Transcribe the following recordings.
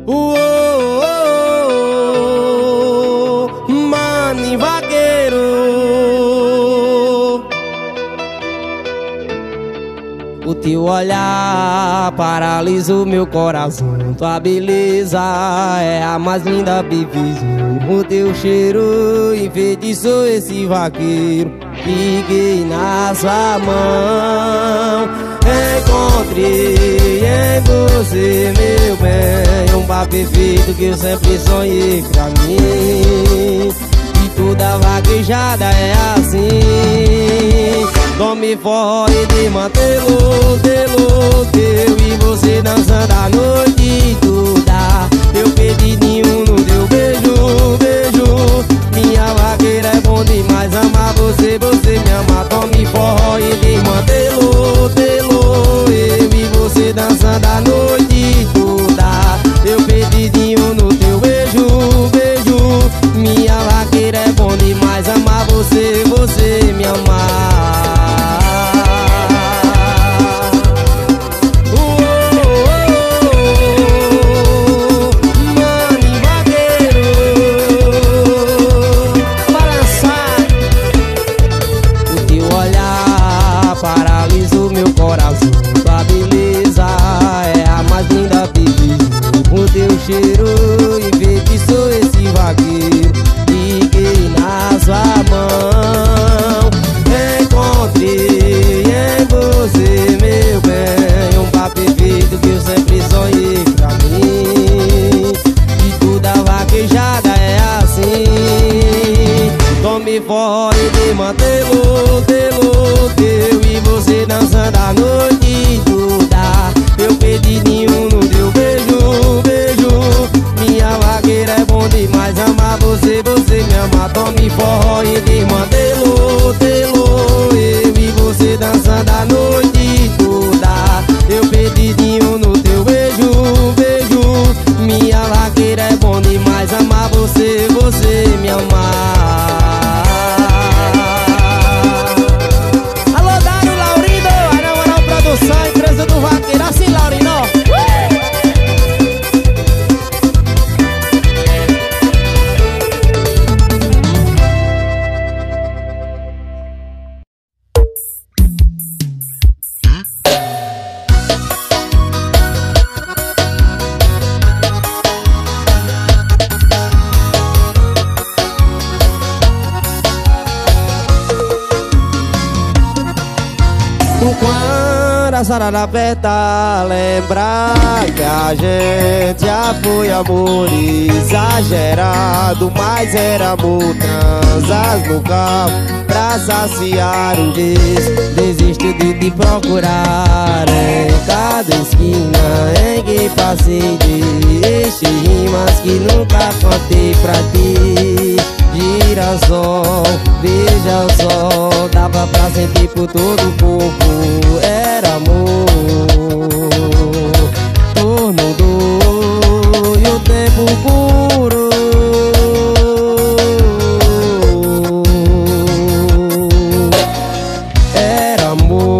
Mano vaqueiro, o teu olhar paralisa o meu coração. Tua beleza é a mais linda bebida. O teu cheiro enfeitiçou esse vaqueiro. Fiquei na sua mão, encontrei em você, meu bem, um par perfeito que eu sempre sonhei pra mim. E toda vaquejada é assim, tome forró e de mantê-lo, teu e você dançando a noite toda. Eu pedi nenhum no teu beijo. Minha vaqueira é bom demais amar você, você me ama. Tome forró e de mantê-lo, eu e você dançando a noite toda. Eu pedi nenhum no teu beijo. Minha vaqueira é bom demais amar você, você me amar. Cheiro enfeitiçou esse vaqueiro. Fiquei na sua mão, encontrei em você, meu bem, um par perfeito que eu sempre sonhei pra mim. E toda vaquejada é assim, tome forró e de mantê-lo, teu e você dançando a noite toda. Eu pedi nenhum no teu beijo. Minha vaqueira é bom demais amar você, você me ama. Tome forró e de mantê-lo, eu e você dançando a noite toda. Eu pedi nenhum no teu beijo. Minha vaqueira é bom demais amar você, você me amar. Alô, Dário Laurino, a Namoral Produção, empresa do vaqueiro, assim, Laurino. Quando a sarada aperta, lembrar que a gente já foi amor exagerado, mas era amor transas no carro pra saciar o vício. Desisto de te procurar em cada esquina em que passei, deixe rimas que nunca contei pra ti. Girassol, beija o sol, dava pra sentir por todo o corpo. Era amor, tornou e o tempo curou. Era amor,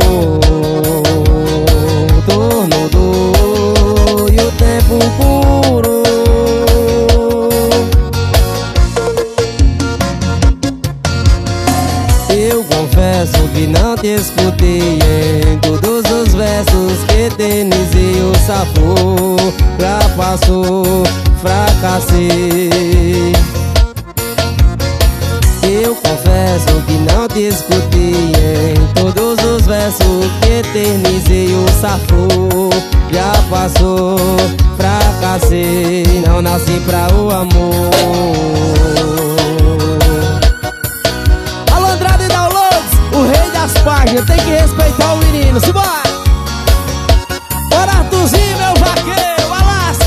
tornou e o tempo curou. Eu confesso que não te escutei em todos os versos que eternizei o sapor. Já passou, fracassei. Eu confesso que não te escutei em todos os versos que eternizei o sapor. Já passou, fracassei. Não nasci pra o amor. O rei das páginas, tem que respeitar o menino. Simbora! Bora, Arthurzinho, meu vaqueiro, alasca!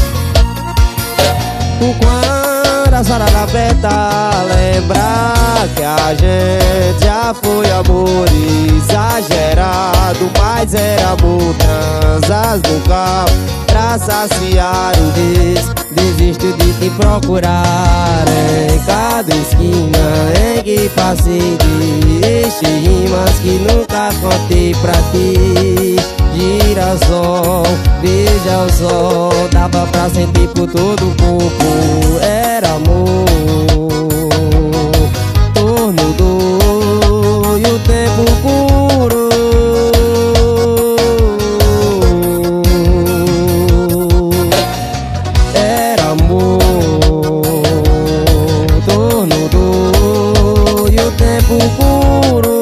Quando a sarada aperta, lembrar que a gente já foi amor exagerado, mas era amor transas no carro pra saciar o vício. Desisto de te procurar em cada esquina em que passei, deixe rimas que nunca contei pra ti. girassol, veja o sol, dava pra sentir por todo o corpo. Era amor, tornou e o tempo curou. Era amor, tornou e o tempo curou.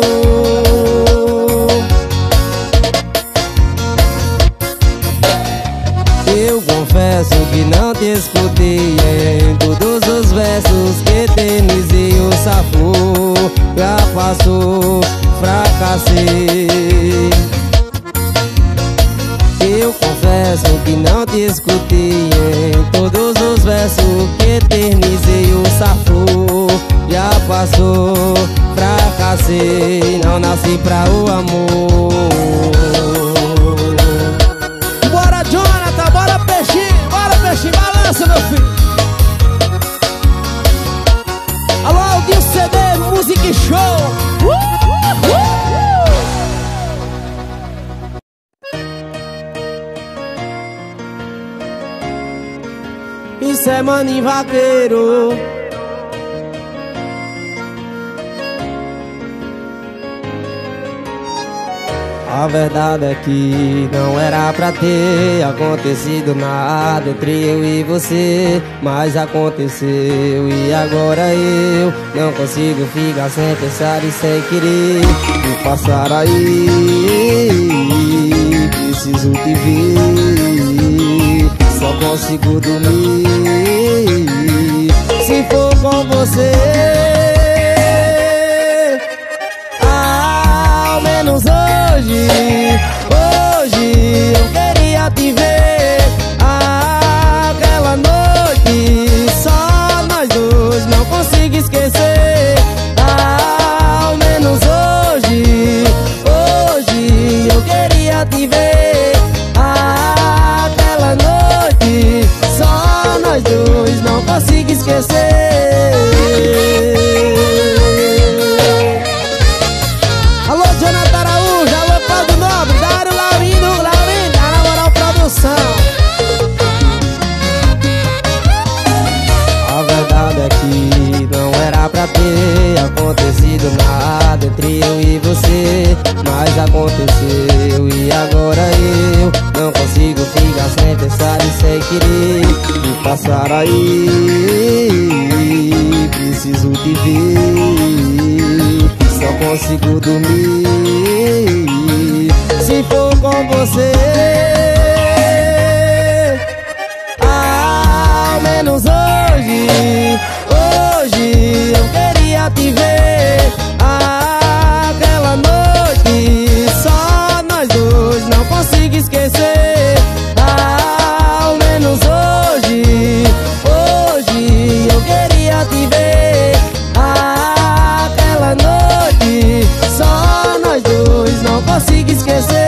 Eu confesso que não te escutei em todos os versos que eternizei o safo. Já passou, fracassei. Eu confesso que não te escutei em todos os versos que eternizei o safo. Já passou, fracassei. Não nasci pra o amor. Bora, Jonathan, bora, peixinho, balança, meu filho. Alô, Aldinho CD, Music Show. Isso é maninho vaqueiro. A verdade é que não era pra ter acontecido nada entre eu e você, mas aconteceu e agora eu não consigo ficar sem pensar e sem querer me passar aí. Preciso te ver, só consigo dormir se for com você. Ao menos hoje eu queria te ver. Aquela noite, só nós dois, não consigo esquecer. Ao menos hoje eu queria te ver. Aquela noite, só nós dois, não consigo esquecer. Alô, Jonathan Araújo, alô, Cláudio Nobre, Dário Laurindo, tá na moral produção. A verdade é que não era pra ter acontecido nada entre eu e você, mas aconteceu e agora eu não consigo ficar sem pensar e sem querer me passar aí. Preciso te ver, só consigo dormir se for com você. Ao menos hoje eu queria te ver. Aquela noite, só nós dois, não consigo esquecer. Ao menos hoje eu queria te ver. Aquela noite, só nós dois, não consigo esquecer.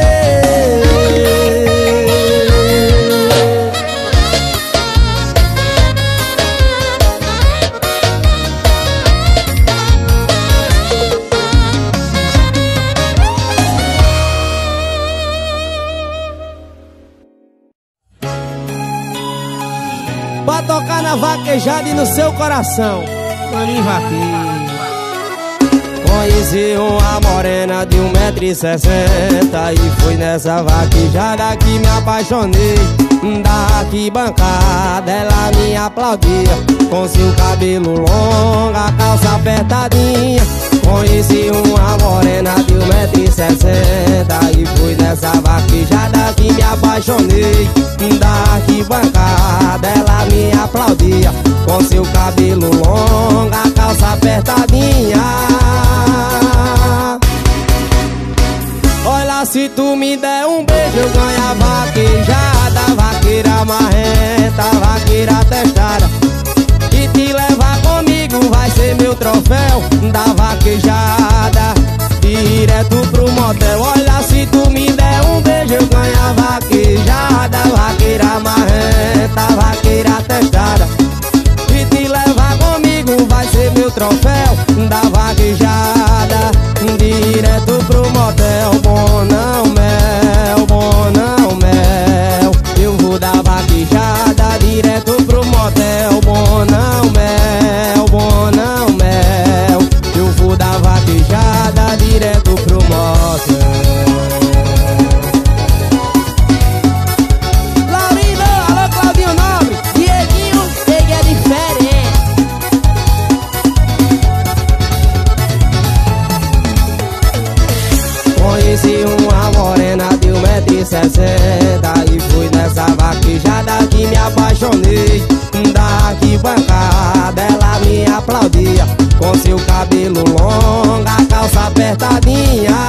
Pra tocar na vaquejada e no seu coração, maninho vaqueiro. Conheci uma morena de 1,60 m e foi nessa vaquejada que me apaixonei. Da arquibancada ela me aplaudia, com seu cabelo longo, a calça apertadinha. Conheci uma morena de 1,60 m e foi nessa vaquejada que me apaixonei. Da arquibancada ela me aplaudia, com seu cabelo longo, a calça apertadinha. Olha, se tu me der um beijo eu ganho a vaquejada. Vaqueira marrenta, vaqueira testada, e te levar comigo vai ser meu troféu. Da vaquejada direto pro motel. Olha, se tu me der um beijo eu ganho a vaquejada. Vaqueira marrenta, vaqueira testada, e te levar comigo vai ser meu troféu. Da vaquejada direto pro motel. Bom não, mel, bom marrenta. E foi nessa vaquejada que me apaixonei. Da arquibancada ela me aplaudia, com seu cabelo longo, a calça apertadinha.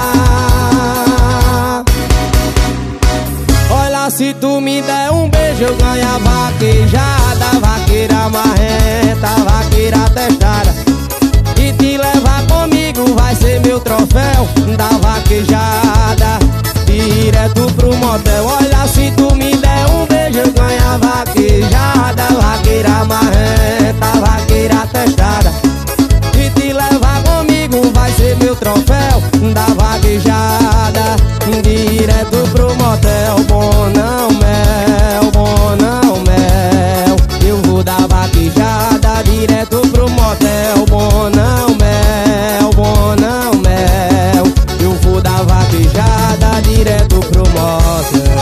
Olha, se tu me der um beijo eu ganho a vaquejada. Vaqueira marrenta, vaqueira testada. E te levar comigo vai ser meu troféu da vaquejada, direto pro motel. Olha, se tu me der um beijo eu ganho a vaquejada. Vaqueira marrenta, vaqueira testada. E te levar comigo vai ser meu troféu da vaquejada, direto pro motel. Bom não mel, bom não mel. Eu vou dar vaquejada direto pro motel. Bom não mel, bom não mel. Eu vou dar vaquejada direto pro motel.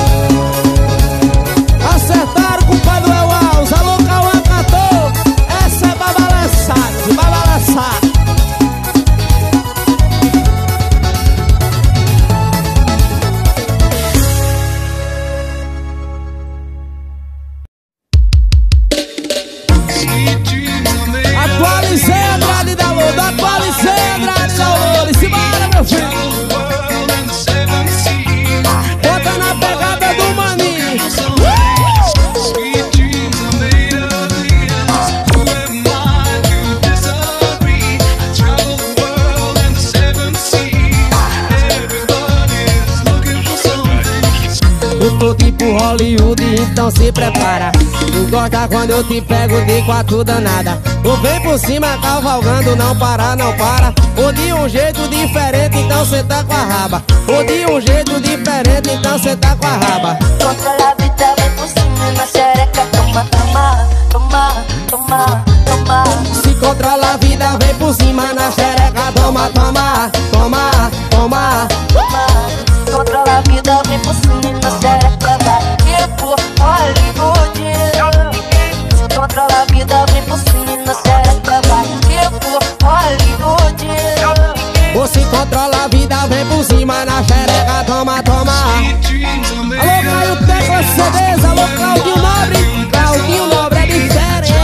Acertaram, compadre Eualz. Alô, Cauã cantor. Essa é babalançada, babalançada. Atualizei a grade da Lourdes, atualizei a grade da Lourdes. Simbora, meu filho. Bota na pegada do maninho. Eu tô tipo Hollywood, então se prepara. Tu gosta quando eu te pego de quatro danada. Ou vem por cima cavalgando, não para, não para. Ou de um jeito diferente, então cê tá com a raba. Ou de um jeito diferente, então cê tá com a raba. Controla a vida, vem por cima na xereca. Toma, toma, toma, toma, toma. Se controla a vida, vem por cima na xereca. Toma, toma, toma, toma, Toma. Controla a vida, vem por cima na xereca. Vai tipo Hollywood. Se controla a vida, vem por cima na xereca. Vai tipo Hollywood. ou se controla a vida, vem por cima na xereca. Toma, toma. Alô, Caio Teclas CDs, alô, Claudinho Nobre. Claudinho Nobre é diferente.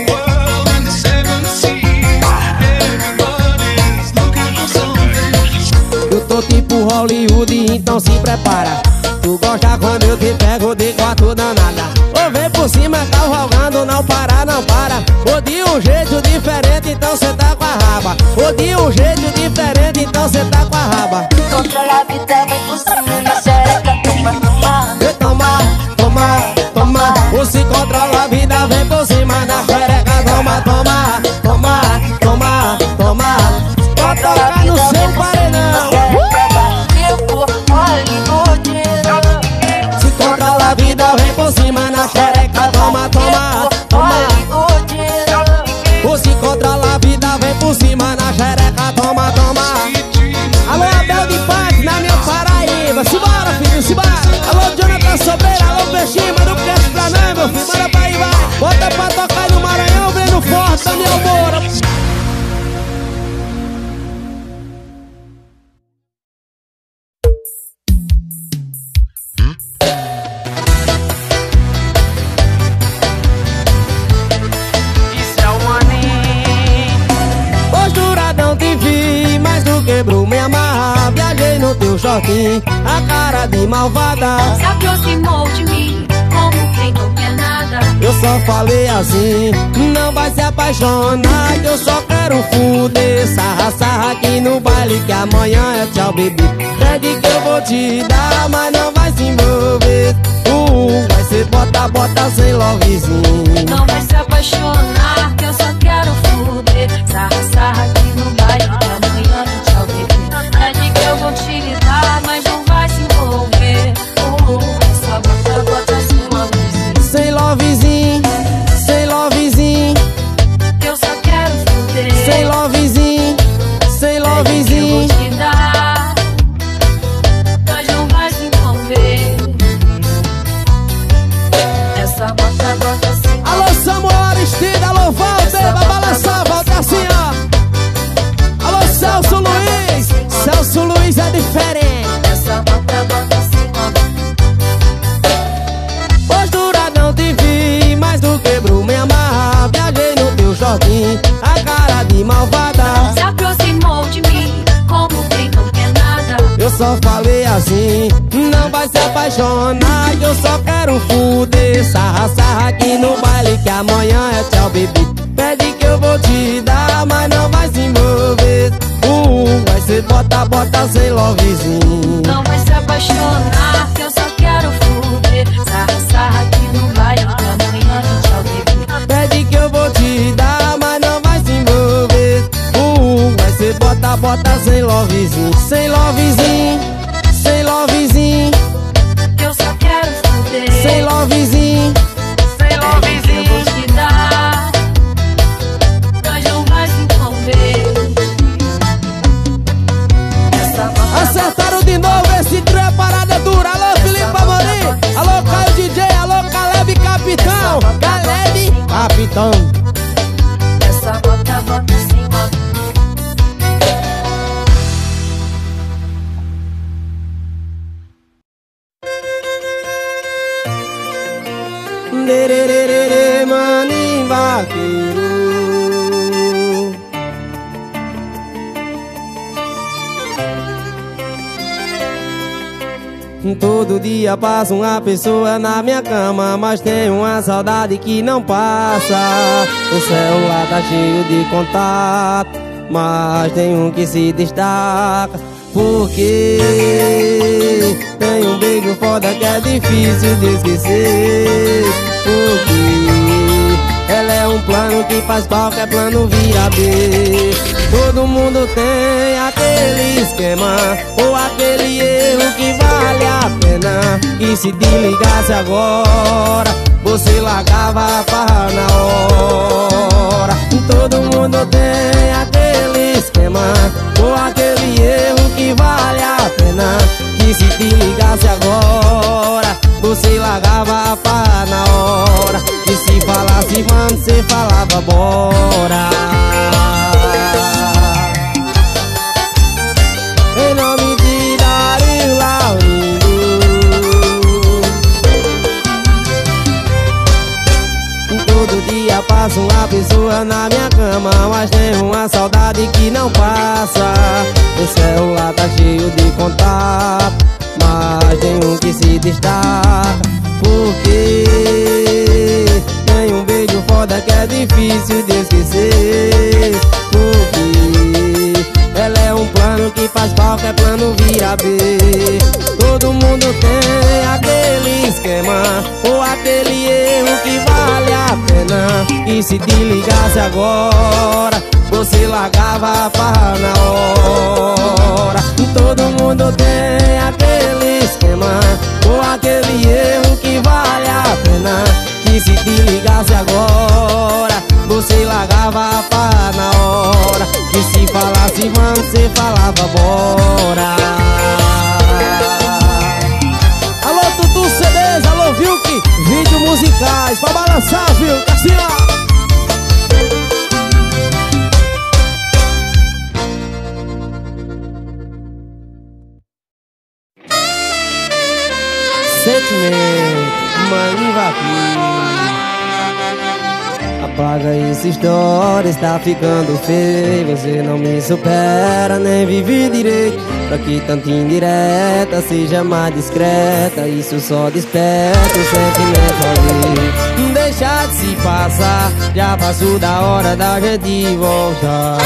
Eu tô tipo Hollywood, então se prepara. Tu gosta quando eu te pego de quatro danada. Ou vem por cima cavalgando, não para, não para. Ou de um jeito diferente, então cê tá com a raba. Ou de um jeito diferente, então cê tá com a raba. Controla a vida, vem por cima na xereca. Toma, toma. Vem tomar, tomar, tomar. Ou se controla a vida, vem por cima na xereca. Toma, tomar, tomar, tomar, tomar. Pra tocar no seu paredão. Se controla a vida, vem por cima na xereca. Toma, toma, toma. Ou se controla a vida, vem por cima na xereca. Toma, toma. Alô, Abel de Paz, na minha Paraíba. Simbora, filho, simbora. Alô, Jonathan Sobreira, alô, Peixinho. Manda um queixo pra nós, meu filho. Manda pra aí, vai. Bota pra tocar no Maranhão, Breno Forte, Daniel Moura. Posturadão te vi, mas tu quebrou minha marra. Viajei no teu shortinho, a cara de malvada. Se aproximou de mim, como quem não quer nada. Eu só falei assim, não vai se apaixonar, que eu só quero fuder. Sarra, sarra aqui no baile, que amanhã é tchau, bebê. Pede que eu vou te dar, mas não vai se envolver. Vai ser bota, bota sem lovezinho. Não vai se apaixonar, que eu só quero fuder. Sarra, sarra aqui no baile, que amanhã não tchau, bebê. Pede que eu vou te dar, mas não vai se envolver. Só bota, bota sem lovezinho. Sem lovezinho, sem lovezinho. Eu só quero fuder. Sem lovezinho, sem Pede que eu lovezinho. vou te dar, mas não vai se envolver. só falei assim: não vai se apaixonar, que eu só quero fuder. Sarra, sarra aqui no baile que amanhã é tchau, bebê. Pede que eu vou te dar, mas não vai se envolver. Vai ser bota, bota sem lovezinho. Não vai se apaixonar, que eu só quero fuder. Sarra, sarra aqui no baile que amanhã é tchau, bebê. Pede que eu vou te dar, mas não vai se envolver. Vai ser bota, bota sem lovezinho. Sem lovezinho, sem lovezinho. Que eu só quero fuder. Sem lovezinho, sem Eu vou te dar, mas não vai se envolver. Acertaram de novo, esse trio é parada dura. Alô, Felipe Amorim, alô, Caio DJ, alô, Caleb Capitão. Caleb Capitão. Essa bota, bota sem bota. Dererê, maninho vaqueiro. Todo dia passa uma pessoa na minha cama, mas tem uma saudade que não passa. O celular tá cheio de contato, mas tem um que se destaca. Porque tem um beijo foda que é difícil de esquecer. Porque ela é um plano que faz qualquer plano virar B. Todo mundo tem aquele esquema ou aquele erro que vale a pena. E se desligasse agora, você largava a farra na hora. Todo mundo tem aquele esquema ou aquele erro que vale a pena. Que se desligasse agora, você largava a farra na hora. E se falasse vamos, você falava bora. Em nome de Dario Laurindo. Todo dia passa uma pessoa na minha cama, mas tem uma saudade que não passa. O celular tá cheio de contato, mas tem um que se destaca. Porque tem um beijo foda que é difícil de esquecer. Porque ela é um plano que faz qualquer plano virar B. Todo mundo tem aquele esquema ou aquele erro que vale a pena. E se desligasse agora, você largava a farra na hora. Todo mundo tem aquele esquema ou aquele erro que vale a pena. Que se desligasse agora, você largava a farra na hora. Que se falasse vamos, você falava bora. Alô, Tutu CDs, alô, Vilk, vídeos musicais pra balançar, viu? Assim, ó. Sentimento, mãe vaqueiro. Apaga essa história, está ficando feio. Você não me supera, nem vive direito. Pra que tanta indireta, seja mais discreta. Isso só desperta o sentimento ali. Deixa de se passar, já passou da hora da gente voltar.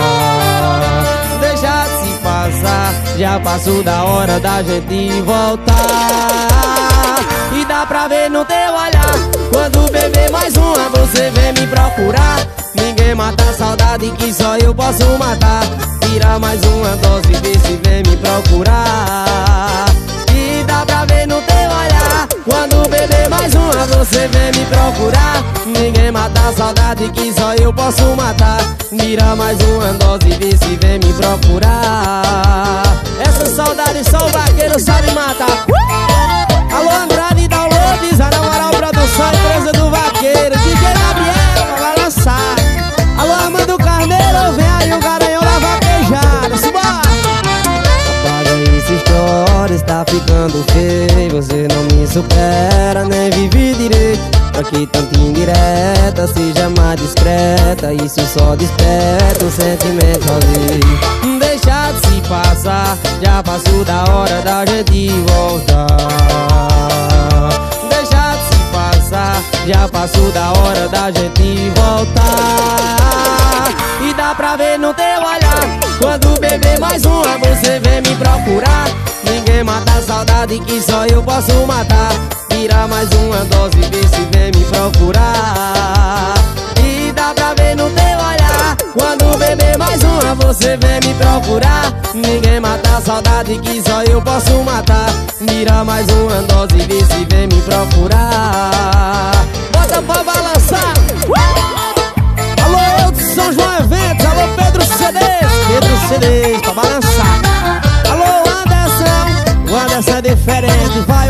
Deixa de se passar, já passou da hora da gente voltar. E dá pra ver no teu olhar, quando beber mais uma você vem me procurar. Ninguém mata a saudade que só eu posso matar. Tira mais uma dose, vê se vem me procurar. E dá pra ver no teu olhar, quando beber mais uma você vem me procurar. Ninguém mata a saudade que só eu posso matar. Tira mais uma dose, vê se vem me procurar. Essa saudade só o vaqueiro sabe matar. Alô, Andrade Downloads, a Namoral Produção, empresa do vaqueiro. DJ Gabriel, vai lançar. Alô, Armando Carneiro, vem aí o Garanhão da vaquejada. Simbora! Apaga essa história, está ficando feio. Você não me supera, nem vive direito. Pra que tanta indireta, seja mais discreta. Isso só desperta o sentimento ali. Deixa de se passar, já passou da hora da gente voltar. Deixa de se passar, já passou da hora da gente voltar. E dá pra ver no teu olhar, quando beber mais uma você vem me procurar. Ninguém mata a saudade que só eu posso matar. Tira mais uma dose, vê se vem me procurar. E dá pra ver no teu olhar, quando beber mais uma você vem me procurar. Ninguém mata a saudade que só eu posso matar. Tira mais uma dose, vê se vem me procurar. Bota pra balançar. Alô, eu de São João Eventos. Alô, Pedro CDs. Pedro CDs pra balançar. Alô, Anderson. O Anderson é diferente, vai.